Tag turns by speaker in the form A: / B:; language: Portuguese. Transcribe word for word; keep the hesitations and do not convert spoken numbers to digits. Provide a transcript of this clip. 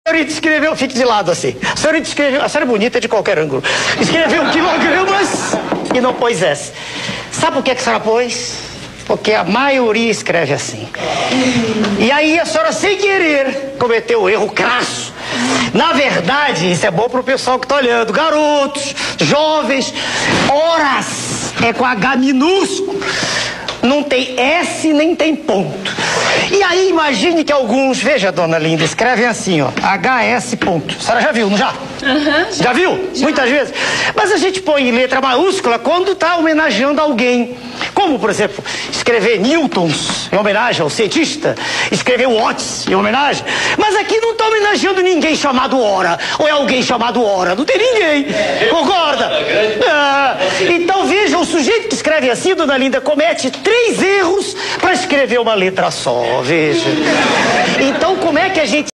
A: A senhorita escreveu, fique de lado assim. A senhorita escreveu, a senhora é bonita de qualquer ângulo. Escreveu quilogramas e não pôs S. Sabe por que, que a senhora pôs? Porque a maioria escreve assim. E aí a senhora, sem querer, cometeu o erro crasso. Na verdade, isso é bom pro pessoal que tá olhando. Garotos, jovens, horas é com H minúsculo. Não tem S nem tem ponto. E aí imagine que alguns, veja, dona Linda, escrevem assim, ó, H S ponto. A senhora já viu, não já?
B: Uhum, já,
A: já viu? Já. Muitas vezes. Mas a gente põe em letra maiúscula quando tá homenageando alguém. Como, por exemplo, escrever Newtons em homenagem ao cientista, escrever Watts em homenagem. Mas aqui não tá homenageando ninguém chamado Hora, ou é alguém chamado Hora. Não tem ninguém. Concorda? Ah, então veja, o sujeito que escreve assim, dona Linda, comete três erros para escrever uma letra só, veja. Então como é que a gente